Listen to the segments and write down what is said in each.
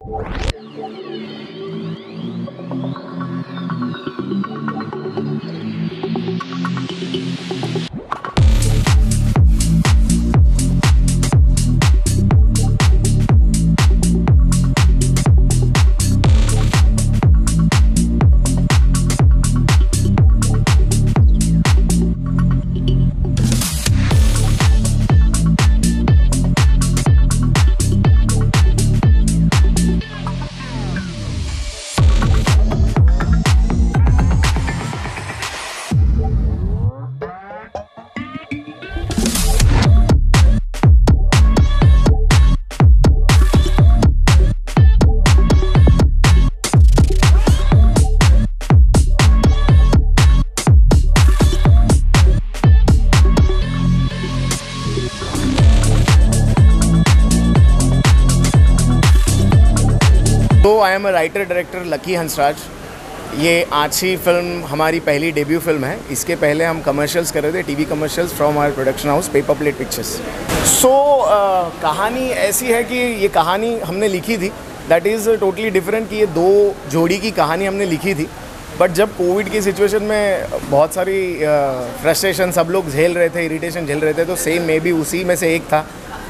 तो I am a writer director Lucky Hansraj. ये Aachhi film हमारी पहली डेब्यू फिल्म है। इसके पहले हम कमर्शियल्स कर रहे थे, TV commercials from our production house Paper Plate Pictures. So कहानी ऐसी है कि ये कहानी हमने लिखी थी, दैट इज़ टोटली डिफरेंट कि ये दो जोड़ी की कहानी हमने लिखी थी। बट जब कोविड की सिचुएशन में बहुत सारी फ्रस्ट्रेशन सब लोग झेल रहे थे, इरिटेशन झेल रहे थे, तो सेम मैं भी उसी में से एक था।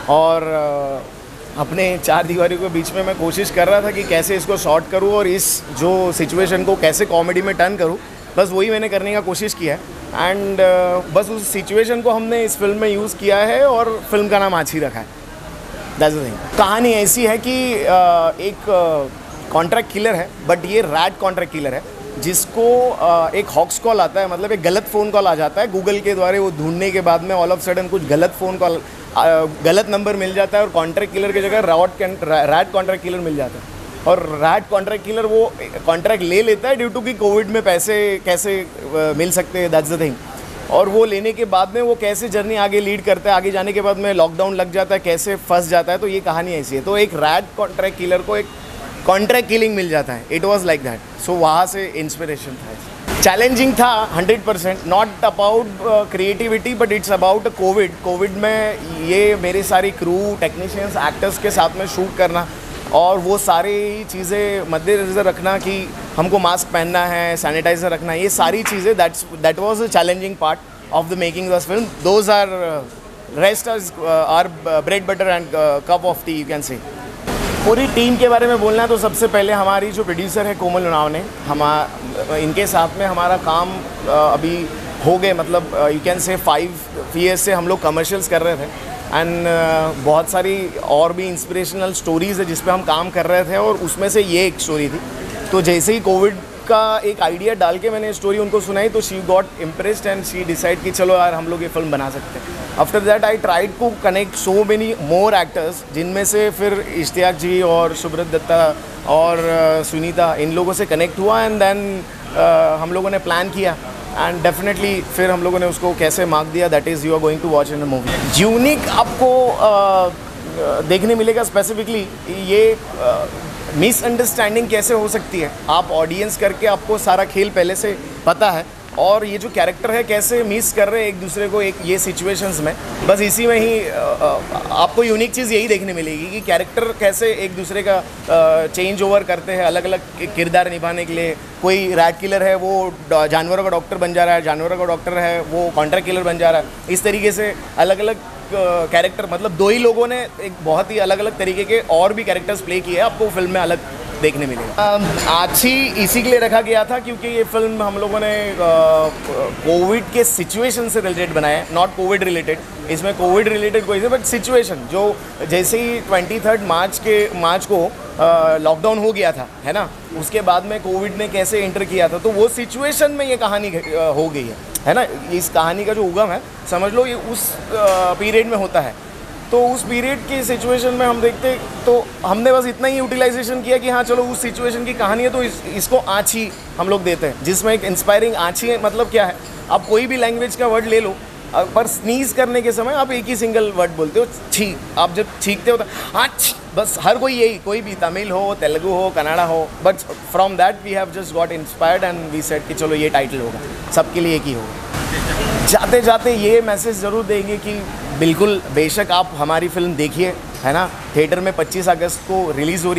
और अपने चार दीवारों के बीच में मैं कोशिश कर रहा था कि कैसे इसको शॉर्ट करूं और इस जो सिचुएशन को कैसे कॉमेडी में टर्न करूं, बस वही मैंने करने का कोशिश किया है। एंड बस उस सिचुएशन को हमने इस फिल्म में यूज़ किया है और फिल्म का नाम आछी रखा है। That's the thing. कहानी ऐसी है कि एक कॉन्ट्रैक्ट किलर है, बट ये रैट कॉन्ट्रैक्ट किलर है, जिसको एक हॉक्स कॉल आता है, मतलब एक गलत फ़ोन कॉल आ जाता है गूगल के द्वारा। वो ढूंढने के बाद में ऑल ऑफ सडन कुछ गलत फ़ोन कॉल, गलत नंबर मिल जाता है और कॉन्ट्रैक्ट किलर की जगह रैट कॉन्ट्रैक्ट किलर मिल जाता है। और रैट कॉन्ट्रैक्ट किलर वो कॉन्ट्रैक्ट ले लेता है ड्यू टू कि कोविड में पैसे कैसे मिल सकते हैं, दैट्स द थिंग। और वो लेने के बाद में वो कैसे जर्नी आगे लीड करता है, आगे जाने के बाद में लॉकडाउन लग जाता है, कैसे फंस जाता है। तो ये कहानी ऐसी है। तो एक रैट कॉन्ट्रैक्ट किलर को एक कॉन्ट्रैक्ट किलिंग मिल जाता है। It was like that. So वहाँ से इंस्पिरेशन था। चैलेंजिंग था 100%, not about creativity but it's about covid में ये मेरे सारी क्रू, टेक्नीशियंस, एक्टर्स के साथ में शूट करना और वो सारी चीज़ें मद्देनज़र रखना कि हमको मास्क पहनना है, सैनिटाइज़र रखना, ये सारी चीज़ें that was a challenging part of the making this film. Those are rest are bread butter and cup of tea, you can say. पूरी टीम के बारे में बोलना है तो सबसे पहले हमारी जो प्रोड्यूसर है कोमल उरांव ने, इनके साथ में हमारा काम अभी हो गए, मतलब यू कैन से 5 ईयर्स से हम लोग कमर्शियल्स कर रहे थे। एंड बहुत सारी और भी इंस्पिरेशनल स्टोरीज़ है जिस पे हम काम कर रहे थे और उसमें से ये एक स्टोरी थी। तो जैसे ही कोविड का एक आइडिया डाल के मैंने स्टोरी उनको सुनाई तो she got impressed and she decide कि चलो यार हम लोग ये फिल्म बना सकते हैं। After that I tried to connect so many more actors, जिनमें से फिर इश्तियाक जी और सुब्रत दत्ता और सुनीता, इन लोगों से कनेक्ट हुआ। एंड देन हम लोगों ने प्लान किया एंड डेफिनेटली फिर हम लोगों ने उसको कैसे मार्क दिया, that is you are going to watch in a movie. Unique आपको देखने मिलेगा स्पेसिफिकली ये मिसअंडरस्टैंडिंग कैसे हो सकती है। आप ऑडियंस करके आपको सारा खेल पहले से पता है और ये जो कैरेक्टर है कैसे मिस कर रहे हैं एक दूसरे को एक ये सिचुएशंस में, बस इसी में ही आपको यूनिक चीज़ यही देखने मिलेगी कि कैरेक्टर कैसे एक दूसरे का चेंज ओवर करते हैं अलग अलग किरदार निभाने के लिए। कोई रैट किलर है वो जानवरों का डॉक्टर बन जा रहा है, जानवरों का डॉक्टर है वो कॉन्ट्रैक्ट किलर बन जा रहा है। इस तरीके से अलग अलग कैरेक्टर, मतलब दो ही लोगों ने एक बहुत ही अलग अलग तरीके के और भी कैरेक्टर्स प्ले किए हैं, आपको फिल्म में अलग देखने मिलेगा। आछी इसी के लिए रखा गया था क्योंकि ये फिल्म हम लोगों ने कोविड के सिचुएशन से रिलेटेड बनाया है, नॉट कोविड रिलेटेड। इसमें कोविड रिलेटेड कोई नहीं, बट सिचुएशन जो जैसे ही 23 मार्च को लॉकडाउन हो गया था, है ना, उसके बाद में कोविड ने कैसे एंटर किया था, तो वो सिचुएशन में ये कहानी हो गई है ना। इस कहानी का जो उगम है समझ लो ये उस पीरियड में होता है। तो उस पीरियड की सिचुएशन में हम देखते तो हमने बस इतना ही यूटिलाइजेशन किया कि हाँ चलो उस सिचुएशन की कहानी है तो इसको आछी हम लोग देते हैं, जिसमें एक इंस्पायरिंग आछी है। मतलब क्या है, आप कोई भी लैंग्वेज का वर्ड ले लो, पर स्नीज करने के समय आप एक ही सिंगल वर्ड बोलते हो, छी। आप जब छींकते हो तो आछ, बस हर कोई यही, कोई भी तमिल हो, तेलुगु हो, कन्नड़ा हो, but from that we have just got inspired and we said कि चलो ये टाइटल होगा, सबके लिए एक ही होगा। जाते जाते ये मैसेज ज़रूर देंगे कि बिल्कुल बेशक आप हमारी फिल्म देखिए, है ना। थिएटर में 25 अगस्त को रिलीज़ हो रही है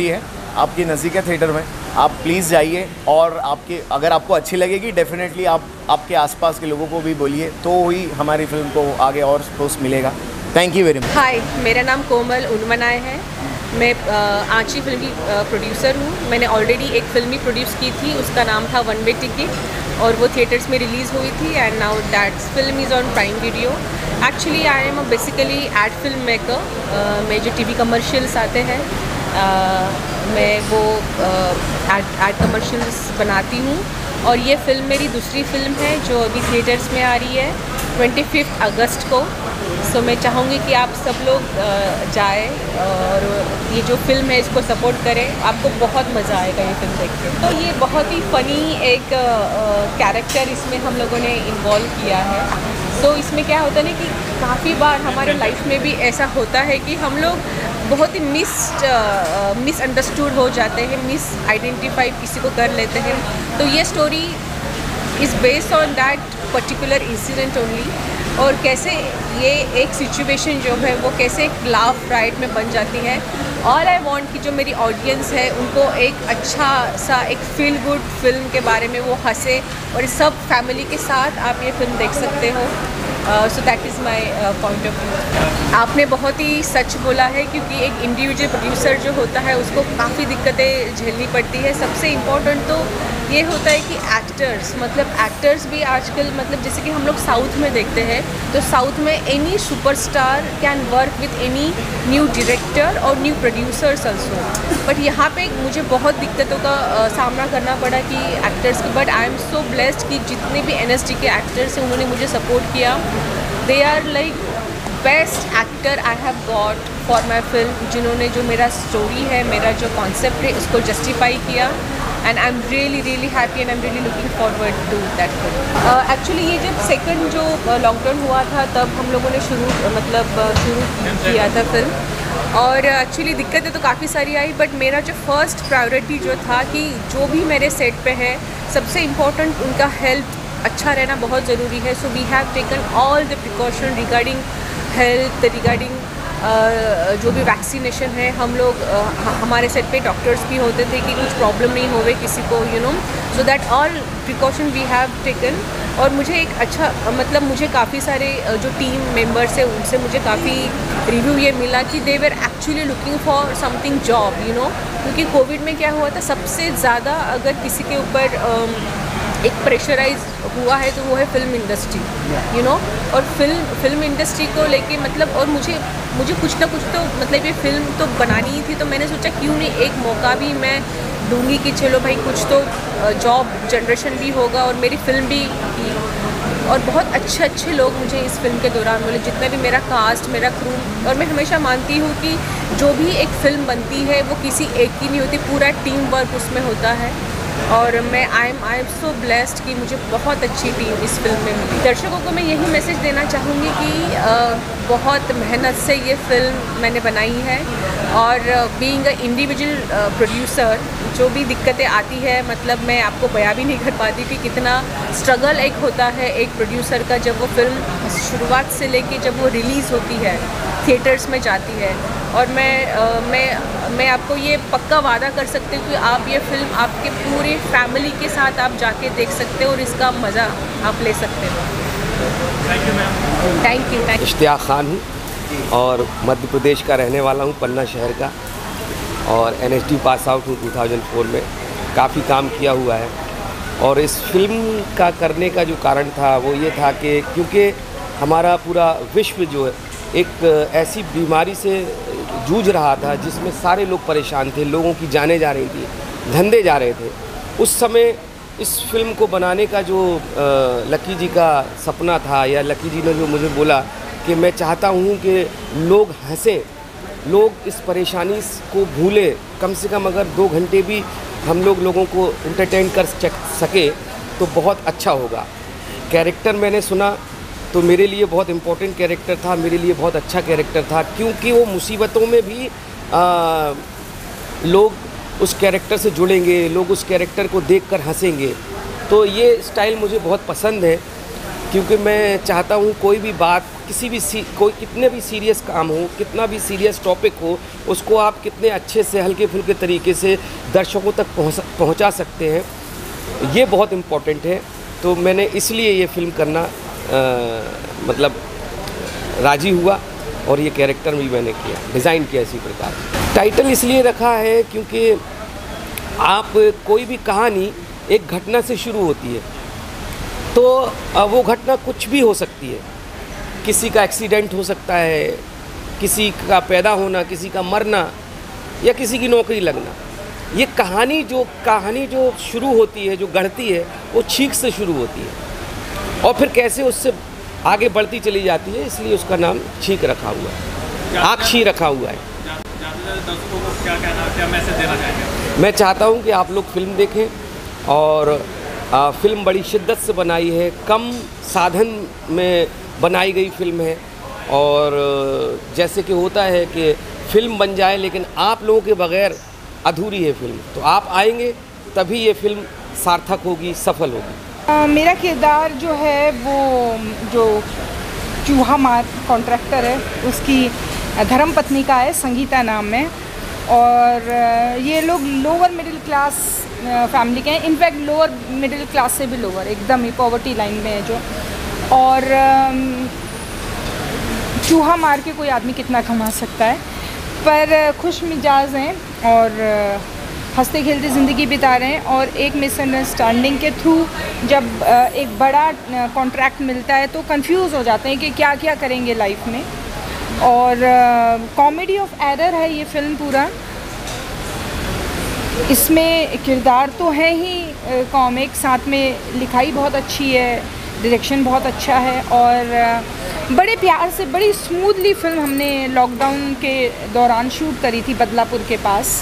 आपके नज़दीक है थिएटर में, आप प्लीज़ जाइए और अगर आपको अच्छी लगेगी डेफिनेटली आप आपके आसपास के लोगों को भी बोलिए, तो ही हमारी फिल्म को आगे और पोस्ट मिलेगा। Thank you very much. Hi, मेरा नाम कोमल उनमनाय है। मैं आंची फिल्म की प्रोड्यूसर हूँ। मैंने ऑलरेडी एक फिल्म भी प्रोड्यूस की थी, उसका नाम था वन वे टिकट, और वो थिएटर्स में रिलीज़ हुई थी। And now that film is on Prime Video. Actually I am a basically ad film maker. मैं जो टीवी कमर्शियल्स आते हैं मैं वो एड कमर्शियल्स बनाती हूँ। और ये फिल्म मेरी दूसरी फिल्म है जो अभी थिएटर्स में आ रही है 25 अगस्त को। सो मैं चाहूँगी कि आप सब लोग जाए और ये जो फिल्म है इसको सपोर्ट करें। आपको बहुत मज़ा आएगा ये फिल्म देख के। तो ये बहुत ही फ़नी एक कैरेक्टर इसमें हम लोगों ने इन्वॉल्व किया है। सो इसमें क्या होता है ना कि काफ़ी बार हमारे लाइफ में भी ऐसा होता है कि हम लोग बहुत ही मिसअंडरस्टूड हो जाते हैं, मिस आइडेंटिफाई किसी को कर लेते हैं। तो ये story is based on that particular incident only, और कैसे ये एक सिचुएशन जो है वो कैसे एक लाफ राइड में बन जाती है। ऑल आई वांट कि जो मेरी ऑडियंस है उनको एक अच्छा सा एक फील गुड फिल्म के बारे में वो हंसे, और सब फैमिली के साथ आप ये फिल्म देख सकते हो। So that is my point of view. आपने बहुत ही सच बोला है, क्योंकि एक इंडिविजुअल प्रोड्यूसर जो होता है उसको काफ़ी दिक्कतें झेलनी पड़ती है। सबसे इम्पोर्टेंट तो ये होता है कि एक्टर्स भी आजकल जैसे कि हम लोग साउथ में देखते हैं, तो साउथ में any superstar can work with any new director और न्यू प्रोड्यूसर्स ऑल्सो। बट यहाँ पे मुझे बहुत दिक्कतों का सामना करना पड़ा कि एक्टर्स की। But I am so blessed कि जितने भी NSD के एक्टर्स हैं उन्होंने मुझे सपोर्ट किया। They are like best actor I have got for my film, जिन्होंने जो मेरा स्टोरी है, मेरा जो कॉन्सेप्ट है, उसको जस्टिफाई किया। And I am really happy and I am really looking forward to that film. Actually ये जब सेकंड जो लॉकडाउन हुआ था तब हम लोगों ने शुरू किया था फिल्म, और एक्चुअली दिक्कतें तो काफ़ी सारी आई। बट मेरा जो फर्स्ट प्रायोरिटी जो था कि जो भी मेरे सेट पे है सबसे इम्पोर्टेंट उनका हेल्थ अच्छा रहना बहुत ज़रूरी है। So we have taken all the precaution regarding health, regarding जो भी वैक्सीनेशन है। हम लोग हमारे सेट पे डॉक्टर्स भी होते थे कि कुछ प्रॉब्लम नहीं होवे किसी को, so that all precaution we have taken. और मुझे एक अच्छा मुझे काफ़ी सारे जो टीम मेंबर्स है उनसे मुझे काफ़ी रिव्यू ये मिला कि they were actually looking for something job, क्योंकि कोविड में क्या हुआ था, सबसे ज़्यादा अगर किसी के ऊपर एक प्रेशराइज हुआ है तो वो है फिल्म इंडस्ट्री, और फिल्म इंडस्ट्री को लेके और मुझे कुछ ना कुछ तो ये फिल्म तो बनानी ही थी। तो मैंने सोचा क्यों नहीं एक मौका भी मैं दूंगी कि चलो भाई कुछ तो जॉब जनरेशन भी होगा और मेरी फिल्म भी की। और बहुत अच्छे लोग मुझे इस फिल्म के दौरान मिले, जितना भी मेरा कास्ट, मेरा क्रू। और मैं हमेशा मानती हूँ कि जो भी एक फ़िल्म बनती है वो किसी एक की नहीं होती, पूरा टीम वर्क उसमें होता है। और मैं आई एम सो ब्लेस्ड कि मुझे बहुत अच्छी टीम इस फिल्म में मिली। दर्शकों को मैं यही मैसेज देना चाहूँगी कि बहुत मेहनत से ये फिल्म मैंने बनाई है, और बीइंग अ इंडिविजुअल प्रोड्यूसर जो भी दिक्कतें आती है, मैं आपको बयां भी नहीं कर पाती कि कितना स्ट्रगल एक होता है एक प्रोड्यूसर का, जब वो फिल्म शुरुआत से लेके जब वो रिलीज़ होती है, थिएटर्स में जाती है। और मैं आपको ये पक्का वादा कर सकती हूँ कि आप ये फिल्म आपके पूरे फैमिली के साथ आप जाके देख सकते हो और इसका मज़ा आप ले सकते हो। Thank you. इश्तियाक खान हूँ और मध्य प्रदेश का रहने वाला हूँ, पन्ना शहर का, और NSD पास आउट हूँ 2004 में। काफ़ी काम किया हुआ है, और इस फिल्म का करने का जो कारण था वो ये था कि क्योंकि हमारा पूरा विश्व जो है एक ऐसी बीमारी से जूझ रहा था जिसमें सारे लोग परेशान थे, लोगों की जानें जा रही थी, धंधे जा रहे थे। उस समय इस फिल्म को बनाने का जो लकी जी का सपना था, या लकी जी ने जो मुझे बोला कि मैं चाहता हूँ कि लोग हंसें, लोग इस परेशानी को भूलें, कम से कम अगर 2 घंटे भी हम लोगों को एंटरटेन कर सके तो बहुत अच्छा होगा। कैरेक्टर मैंने सुना तो मेरे लिए बहुत इम्पोर्टेंट कैरेक्टर था, मेरे लिए बहुत अच्छा कैरेक्टर था, क्योंकि वो मुसीबतों में भी लोग उस कैरेक्टर से जुड़ेंगे, लोग उस कैरेक्टर को देखकर हंसेंगे। तो ये स्टाइल मुझे बहुत पसंद है। क्योंकि मैं चाहता हूँ कोई भी बात, कोई कितने भी सीरियस काम हो, कितना भी सीरियस टॉपिक हो, उसको आप कितने अच्छे से हल्के फुल्के तरीके से दर्शकों तक पहुँचा सकते हैं, ये बहुत इम्पोर्टेंट है। तो मैंने इसलिए ये फिल्म करना मतलब राज़ी हुआ और ये कैरेक्टर भी मैंने किया, डिज़ाइन किया इसी प्रकार। टाइटल इसलिए रखा है क्योंकि आप कोई भी कहानी एक घटना से शुरू होती है, तो वो घटना कुछ भी हो सकती है। किसी का एक्सीडेंट हो सकता है, किसी का पैदा होना, किसी का मरना या किसी की नौकरी लगना। ये कहानी जो शुरू होती है, जो गढ़ती है, वो छींक से शुरू होती है और फिर कैसे उससे आगे बढ़ती चली जाती है, इसलिए उसका नाम छींक रखा हुआ है, आँखी रखा हुआ है। दर्शकों को क्या मैसेज देना चाहेंगे? मैं चाहता हूँ कि आप लोग फिल्म देखें और फिल्म बड़ी शिद्दत से बनाई है, कम साधन में बनाई गई फिल्म है और जैसे कि होता है कि फिल्म बन जाए लेकिन आप लोगों के बगैर अधूरी है फिल्म, तो आप आएंगे तभी ये फिल्म सार्थक होगी, सफल होगी। मेरा किरदार जो है वो जो चूहा मार कॉन्ट्रैक्टर है उसकी धर्म पत्नी का है, संगीता नाम है। और ये लोग लोअर मिडिल क्लास फैमिली के हैं, इनफैक्ट लोअर मिडिल क्लास से भी लोअर, एकदम ही पॉवर्टी लाइन में है जो। और चूहा मार के कोई आदमी कितना कमा सकता है, पर खुश मिजाज हैं और हंसते खेलते ज़िंदगी बिता रहे हैं। और एक मिसअंडरस्टैंडिंग के थ्रू जब एक बड़ा कॉन्ट्रैक्ट मिलता है तो कंफ्यूज हो जाते हैं कि क्या क्या करेंगे लाइफ में। और कॉमेडी ऑफ एरर है ये फिल्म पूरा। इसमें किरदार तो है ही कॉमिक, साथ में लिखाई बहुत अच्छी है, डायरेक्शन बहुत अच्छा है और बड़े प्यार से, बड़ी स्मूथली फिल्म हमने लॉकडाउन के दौरान शूट करी थी बदलापुर के पास।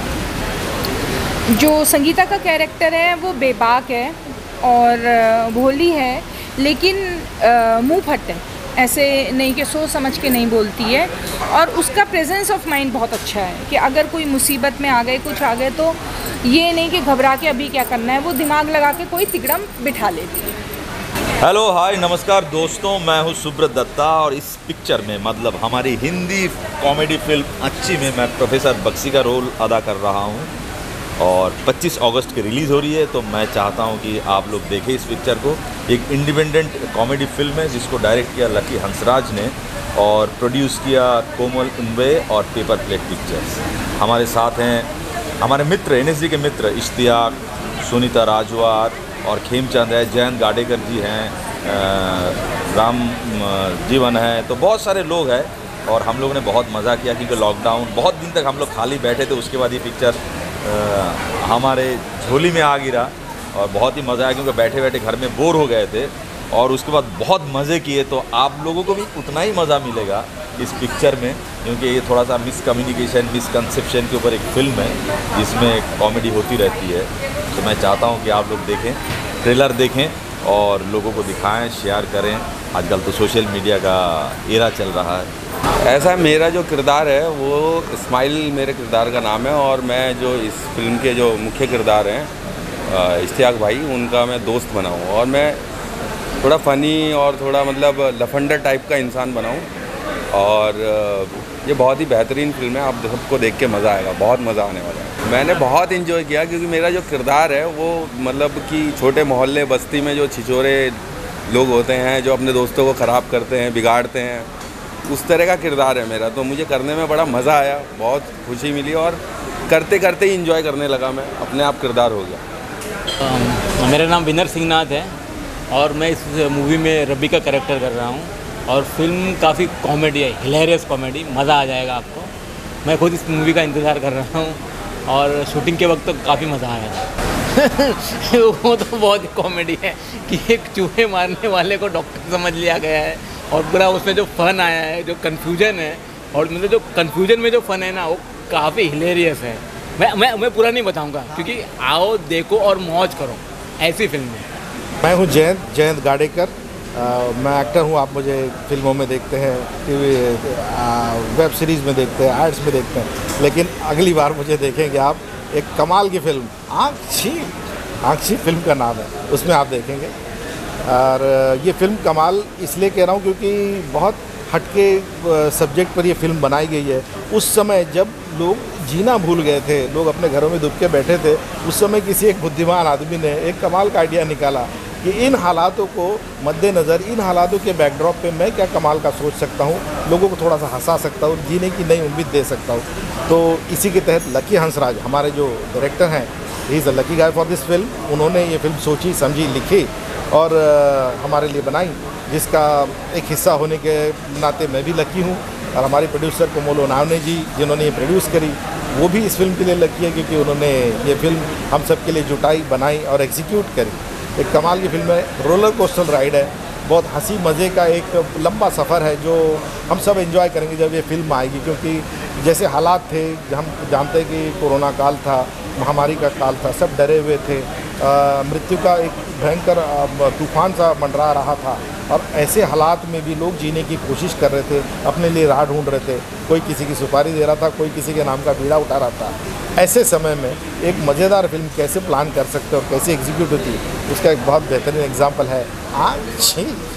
जो संगीता का कैरेक्टर है वो बेबाक है और भोली है, लेकिन मुंह फट है, ऐसे नहीं कि सोच समझ के नहीं बोलती है। और उसका प्रेजेंस ऑफ माइंड बहुत अच्छा है कि अगर कोई मुसीबत में आ गए, कुछ आ गए, तो ये नहीं कि घबरा के अभी क्या करना है, वो दिमाग लगा के कोई तिकड़म बिठा लेती है। हेलो हाय नमस्कार दोस्तों, मैं हूँ सुब्रत दत्ता और इस पिक्चर में मतलब हमारी हिंदी कॉमेडी फिल्म अच्छी में मैं प्रोफेसर बक्सी का रोल अदा कर रहा हूँ और 25 अगस्त की रिलीज़ हो रही है। तो मैं चाहता हूँ कि आप लोग देखें इस पिक्चर को। एक इंडिपेंडेंट कॉमेडी फिल्म है जिसको डायरेक्ट किया लकी हंसराज ने और प्रोड्यूस किया कोमल उन्वे और पेपर प्लेट पिक्चर्स। हमारे साथ हैं हमारे मित्र, एनएसडी के मित्र इश्तियाक, सुनीता राजवार और खेमचंद है, जयंत गाडेकर जी हैं, राम जीवन है, तो बहुत सारे लोग हैं। और हम लोगों ने बहुत मज़ा किया क्योंकि लॉकडाउन बहुत दिन तक हम लोग खाली बैठे थे, उसके बाद ये पिक्चर हमारे झोली में आ गिरा और बहुत ही मज़ा आया क्योंकि बैठे बैठे घर में बोर हो गए थे और उसके बाद बहुत मज़े किए। तो आप लोगों को भी उतना ही मज़ा मिलेगा इस पिक्चर में क्योंकि ये थोड़ा सा मिसकम्युनिकेशन, मिसकंसेप्शन के ऊपर एक फ़िल्म है जिसमें कॉमेडी होती रहती है। तो मैं चाहता हूँ कि आप लोग देखें, ट्रेलर देखें और लोगों को दिखाएं, शेयर करें। आजकल तो सोशल मीडिया का एरा चल रहा है। ऐसा मेरा जो किरदार है वो इस्माइल मेरे किरदार का नाम है और मैं जो इस फिल्म के जो मुख्य किरदार हैं इश्तियाक भाई, उनका मैं दोस्त बना हूँ और मैं थोड़ा फ़नी और थोड़ा मतलब लफंडर टाइप का इंसान बनाऊँ। और ये बहुत ही बेहतरीन फिल्म है, आप सबको देख के मज़ा आएगा, बहुत मज़ा आने वाला है। मैंने बहुत इन्जॉय किया क्योंकि मेरा जो किरदार है वो मतलब कि छोटे मोहल्ले बस्ती में जो छिछोरे लोग होते हैं जो अपने दोस्तों को ख़राब करते हैं, बिगाड़ते हैं, उस तरह का किरदार है मेरा। तो मुझे करने में बड़ा मज़ा आया, बहुत खुशी मिली और करते करते ही इंजॉय करने लगा, मैं अपने आप किरदार हो गया। मेरा नाम विनर सिंहनाथ है और मैं इस मूवी में रब्बी का कैरेक्टर कर रहा हूँ और फिल्म काफ़ी कॉमेडी है, हिलेरियस कॉमेडी, मज़ा आ जाएगा आपको। मैं खुद इस मूवी का इंतज़ार कर रहा हूँ और शूटिंग के वक्त तो काफ़ी मज़ा आया। वो तो बहुत ही कॉमेडी है कि एक चूहे मारने वाले को डॉक्टर समझ लिया गया है और पूरा उसमें जो फ़न आया है, जो कन्फ्यूजन है और मतलब जो कन्फ्यूजन में जो फ़न है ना, वो काफ़ी हिलेरियस है। मैं पूरा नहीं बताऊंगा क्योंकि आओ देखो और मौज करो, ऐसी फिल्म है। मैं हूँ जयंत गाडेकर, मैं एक्टर हूँ। आप मुझे फिल्मों में देखते हैं, टीवी वेब सीरीज़ में देखते हैं, एड्स में देखते हैं, लेकिन अगली बार मुझे देखेंगे आप एक कमाल की फिल्म आँखी फिल्म का नाम है, उसमें आप देखेंगे। और ये फ़िल्म कमाल इसलिए कह रहा हूँ क्योंकि बहुत हटके सब्जेक्ट पर ये फिल्म बनाई गई है। उस समय जब लोग जीना भूल गए थे, लोग अपने घरों में दुब के बैठे थे, उस समय किसी एक बुद्धिमान आदमी ने एक कमाल का आइडिया निकाला कि इन हालातों को मद्देनज़र, इन हालातों के बैकड्रॉप पे मैं क्या कमाल का सोच सकता हूँ, लोगों को थोड़ा सा हंसा सकता हूँ, जीने की नई उम्मीद दे सकता हूँ। तो इसी के तहत लकी हंसराज हमारे जो डायरेक्टर हैं, he is a lucky guy for this film. उन्होंने ये फिल्म सोची समझी लिखी और हमारे लिए बनाई, जिसका एक हिस्सा होने के नाते मैं भी लकी हूँ। और हमारे प्रोड्यूसर कोमल ओनावने जी जिन्होंने ये प्रोड्यूस करी, वो भी इस फिल्म के लिए लकी है क्योंकि उन्होंने ये फिल्म हम सब के लिए जुटाई, बनाई और एग्जीक्यूट करी। एक कमाल की फिल्म है, रोलर कोस्टर राइड है, बहुत हंसी मज़े का एक लंबा सफ़र है जो हम सब एंजॉय करेंगे जब ये फिल्म आएगी। क्योंकि जैसे हालात थे, हम जानते हैं कि कोरोना काल था, महामारी का काल था, सब डरे हुए थे, मृत्यु का एक भयंकर तूफान सा मंडरा रहा था और ऐसे हालात में भी लोग जीने की कोशिश कर रहे थे, अपने लिए राह ढूंढ रहे थे। कोई किसी की सुपारी दे रहा था, कोई किसी के नाम का बीड़ा उठा रहा था। ऐसे समय में एक मज़ेदार फिल्म कैसे प्लान कर सकते और कैसे एग्जीक्यूट होती है, उसका एक बहुत बेहतरीन एग्जाम्पल है आंची।